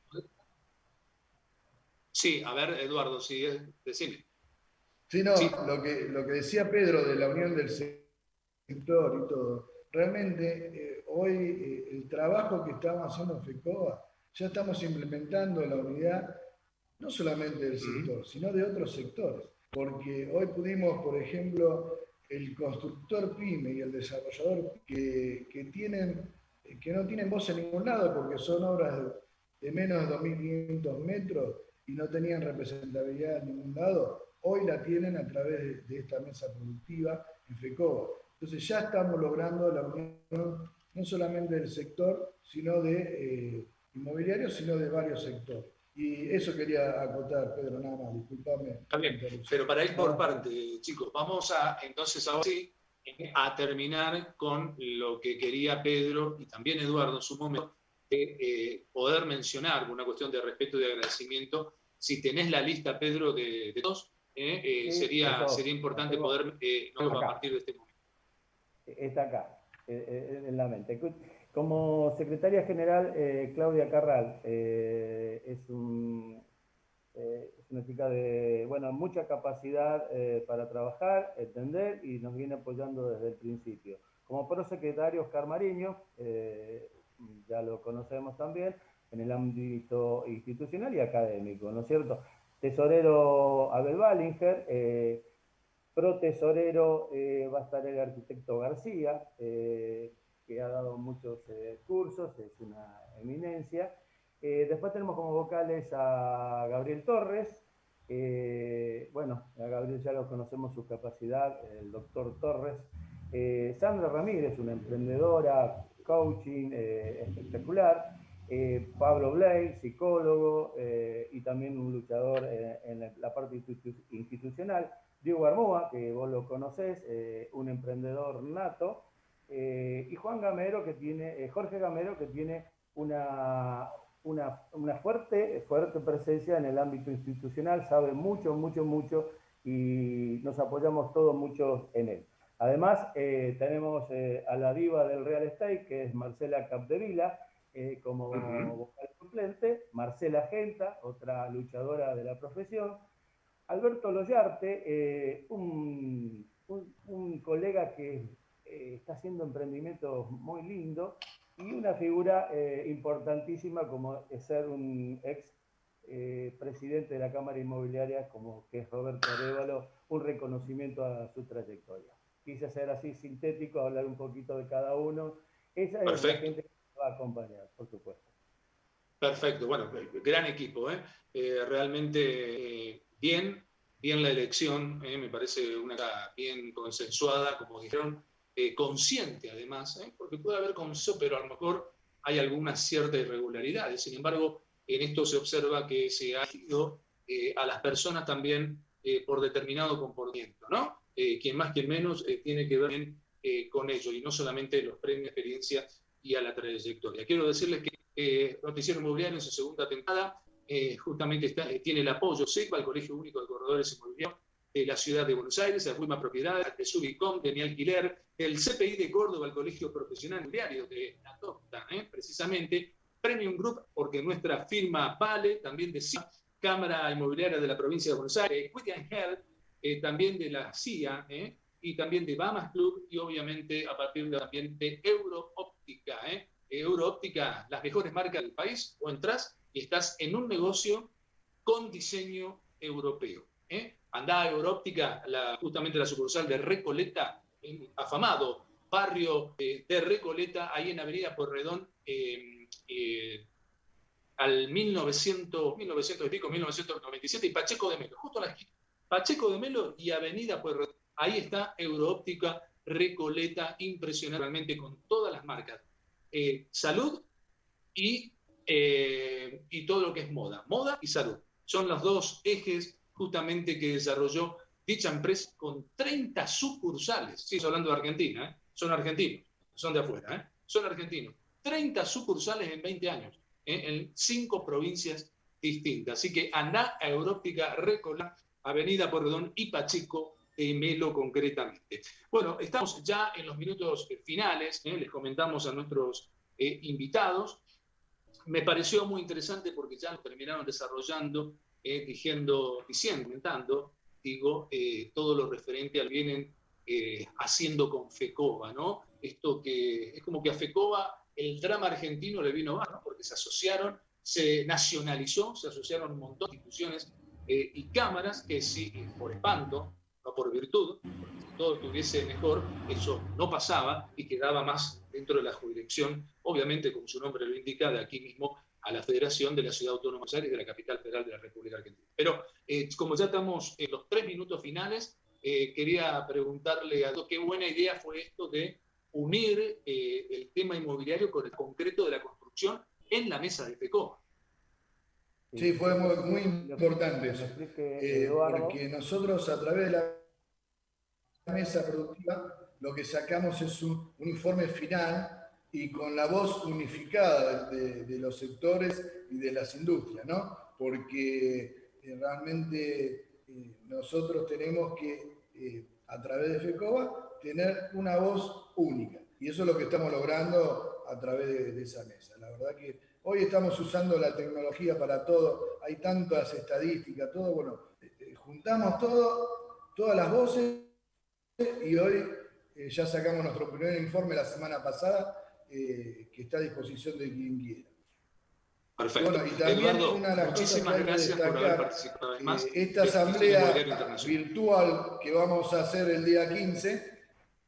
Sí, a ver, Eduardo, sí, decime. Sí, no, sí. Lo que decía Pedro de la unión del sector y todo, realmente hoy el trabajo que estamos haciendo en FECOBA, ya estamos implementando la unidad no solamente del sector, sino de otros sectores. Porque hoy pudimos, por ejemplo, el constructor PYME y el desarrollador que no tienen voz en ningún lado porque son obras de menos de 2.500 metros y no tenían representatividad en ningún lado, hoy la tienen a través de esta mesa productiva en FECOBA. Entonces ya estamos logrando la unión no solamente del sector, sino de inmobiliario, sino de varios sectores. Y eso quería acotar, Pedro, nada más, discúlpame. Está bien, pero para ir por parte, chicos, vamos entonces ahora sí a terminar con lo que quería Pedro y también Eduardo en su momento, de poder mencionar una cuestión de respeto y de agradecimiento. Si tenés la lista, Pedro, de todos, sí, sería importante poder a partir de este momento. Está acá, en la mente. Como secretaria general, Claudia Carral es una chica de mucha capacidad para trabajar, entender y nos viene apoyando desde el principio. Como prosecretario, Oscar Mariño, ya lo conocemos también, en el ámbito institucional y académico, ¿no es cierto? Tesorero Abel Ballinger, protesorero va a estar el arquitecto García, que ha dado muchos cursos, es una eminencia. Después tenemos como vocales a Gabriel Torres. A Gabriel ya lo conocemos su capacidad, el doctor Torres. Sandra Ramírez, una emprendedora, coaching espectacular. Pablo Blay, psicólogo y también un luchador en la parte institucional. Diego Armoa, que vos lo conocés, un emprendedor nato. Y Jorge Gamero, que tiene una fuerte presencia en el ámbito institucional, sabe mucho y nos apoyamos todos mucho en él. Además, tenemos a la diva del real estate, que es Marcela Capdevila, como vocal suplente, Marcela Genta, otra luchadora de la profesión, Alberto Loyarte, un colega que está haciendo emprendimientos muy lindos, y una figura importantísima como es ser un ex presidente de la Cámara Inmobiliaria, como que es Roberto Arévalo, un reconocimiento a su trayectoria. Quise ser así sintético, hablar un poquito de cada uno. Esa es la gente que va a acompañar, por supuesto. Perfecto, bueno, gran equipo, realmente bien la elección, me parece una bien consensuada, como dijeron, consciente además, porque puede haber consenso, pero a lo mejor hay algunas ciertas irregularidades. Sin embargo, en esto se observa que se ha ido a las personas también por determinado comportamiento, ¿no? Quien más, quien menos, tiene que ver con ello, y no solamente los premios, experiencia y a la trayectoria. Quiero decirles que Noticiero Inmobiliario en su segunda temporada justamente tiene el apoyo SECBA, el Colegio Único de Corredores Inmobiliarios de la Ciudad de Buenos Aires, el Fuima Propiedades, el Subicom de Mi Alquiler, el CPI de Córdoba, el Colegio Profesional Inmobiliario de la TOCTA, precisamente, Premium Group, porque nuestra firma vale, también de CIA, Cámara Inmobiliaria de la Provincia de Buenos Aires, Equity Health, también de la CIA, y también de Bahamas Club, y obviamente a partir también de Euroóptica. Euroóptica, las mejores marcas del país, o entras y estás en un negocio con diseño europeo. Andá a Euroóptica, justamente la sucursal de Recoleta, en afamado barrio de Recoleta, ahí en Avenida Pueyrredón, al 1997, y Pacheco de Melo, justo a la esquina. Pacheco de Melo y Avenida Pueyrredón. Ahí está Euroóptica Recoleta, impresionante realmente, con todas las marcas. Salud y todo lo que es moda. Moda y salud. Son los dos ejes justamente que desarrolló dicha empresa con 30 sucursales. Sí, estoy hablando de Argentina, son argentinos, son de afuera, son argentinos. 30 sucursales en 20 años, en 5 provincias distintas. Así que andá a Euroóptica Recoleta, Avenida Pueyrredón y Pacheco de Melo concretamente. Bueno, estamos ya en los minutos finales, les comentamos a nuestros invitados. Me pareció muy interesante porque ya lo terminaron desarrollando, comentando, todo lo referente al vienen haciendo con FECOBA, ¿no? Esto que es como que a FECOBA el drama argentino le vino mal, ¿no? Porque se asociaron, se nacionalizó, se asociaron un montón de instituciones y cámaras que sí, por espanto, no por virtud, porque si todo estuviese mejor, eso no pasaba y quedaba más dentro de la jurisdicción, obviamente, como su nombre lo indica, de aquí mismo a la Federación de la Ciudad Autónoma de Buenos Aires, de la capital federal de la República Argentina. Pero como ya estamos en los 3 minutos finales, quería preguntarle a qué buena idea fue esto de unir el tema inmobiliario con el concreto de la construcción en la mesa de FECOBA. Sí, fue muy importante eso, porque nosotros a través de la mesa productiva lo que sacamos es un informe final y con la voz unificada de los sectores y de las industrias, ¿no? Porque realmente nosotros tenemos que, a través de FECOBA, tener una voz única. Y eso es lo que estamos logrando a través de esa mesa. La verdad que hoy estamos usando la tecnología para todo, hay tantas estadísticas, todo, bueno, juntamos todas las voces y hoy ya sacamos nuestro primer informe la semana pasada, que está a disposición de quien quiera. Perfecto. Bueno, y también Eduardo, una de las muchísimas gracias por haber participado. Además, esta asamblea virtual que vamos a hacer el día 15,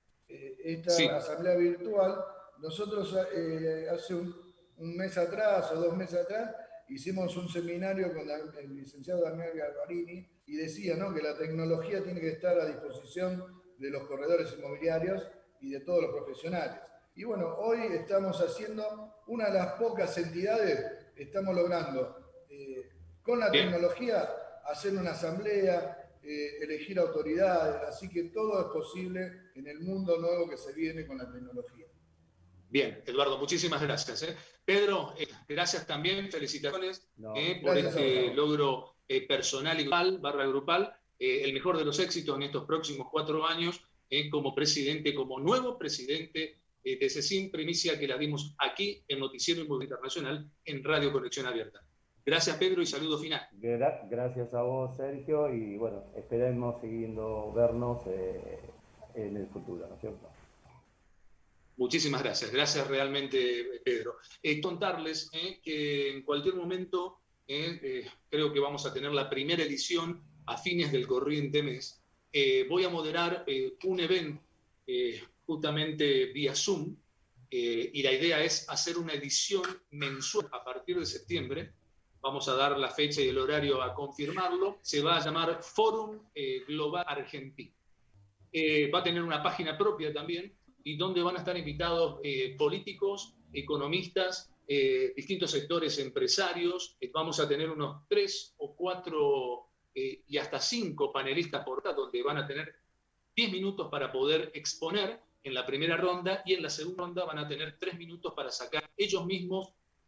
asamblea virtual, nosotros hace un mes atrás o 2 meses atrás hicimos un seminario con el licenciado Daniel Garbarini y decía, ¿no?, que la tecnología tiene que estar a disposición de los corredores inmobiliarios y de todos los profesionales. Y bueno, hoy estamos haciendo una de las pocas entidades, estamos logrando con la tecnología hacer una asamblea, elegir autoridades, así que todo es posible en el mundo nuevo que se viene con la tecnología. Bien, Eduardo, muchísimas gracias. Pedro, gracias también, felicitaciones por este logro personal y grupal, el mejor de los éxitos en estos próximos 4 años como presidente, como nuevo presidente de CECIM, primicia que la dimos aquí en Noticiero Inmobiliario Internacional en Radio Conexión Abierta. Gracias, Pedro, y saludo final. Gracias a vos, Sergio, y bueno, esperemos siguiendo vernos en el futuro, ¿no es cierto? Muchísimas gracias. Gracias realmente, Pedro. Contarles que en cualquier momento creo que vamos a tener la primera edición a fines del corriente mes. Voy a moderar un evento justamente vía Zoom y la idea es hacer una edición mensual a partir de septiembre. Vamos a dar la fecha y el horario a confirmarlo. Se va a llamar Fórum Global Argentina. Va a tener una página propia también y donde van a estar invitados políticos, economistas, distintos sectores empresarios. Vamos a tener unos 3 o 4 y hasta 5 panelistas por día, donde van a tener 10 minutos para poder exponer en la primera ronda y en la segunda ronda van a tener 3 minutos para sacar ellos mismos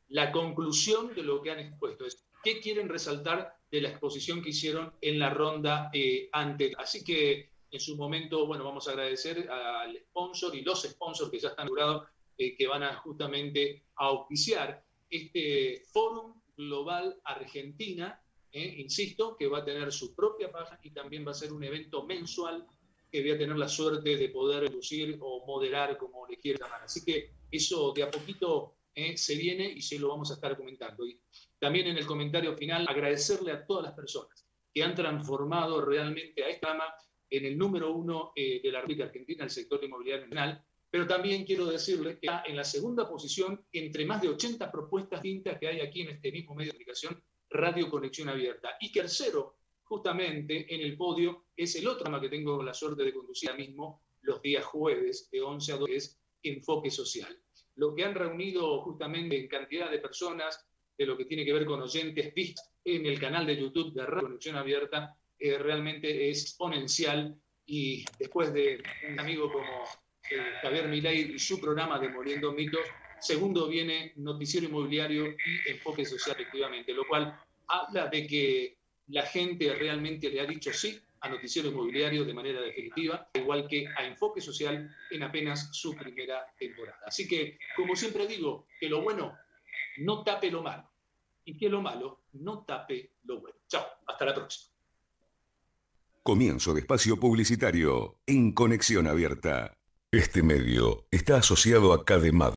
la conclusión de lo que han expuesto. Es qué quieren resaltar de la exposición que hicieron en la ronda anterior. Así que en su momento, bueno, vamos a agradecer al sponsor y los sponsors que ya están asegurados, que van a justamente auspiciar este Fórum Global Argentina, insisto, que va a tener su propia página y también va a ser un evento mensual que voy a tener la suerte de poder conducir o moderar, como le quiera llamar. Así que eso de a poquito se viene y se lo vamos a estar comentando. Y también en el comentario final, agradecerle a todas las personas que han transformado realmente a esta rama en el número 1 de la República Argentina, el sector inmobiliario nacional, pero también quiero decirles que está en la segunda posición entre más de 80 propuestas distintas que hay aquí en este mismo medio de comunicación, Radio Conexión Abierta. Y tercero, justamente en el podio, es el otro tema que tengo la suerte de conducir ahora mismo los días jueves de 11 a 2, es Enfoque Social. Lo que han reunido justamente en cantidad de personas, de lo que tiene que ver con oyentes vistos en el canal de YouTube de Radio Conexión Abierta, realmente es exponencial, y después de un amigo como Javier Milei y su programa Demoliendo Mitos, segundo viene Noticiero Inmobiliario y Enfoque Social, efectivamente, lo cual habla de que la gente realmente le ha dicho sí a Noticiero Inmobiliario de manera definitiva, igual que a Enfoque Social en apenas su primera temporada. Así que, como siempre digo, que lo bueno no tape lo malo y que lo malo no tape lo bueno. Chao, hasta la próxima. Comienzo de espacio publicitario en Conexión Abierta. Este medio está asociado a CADEMAD,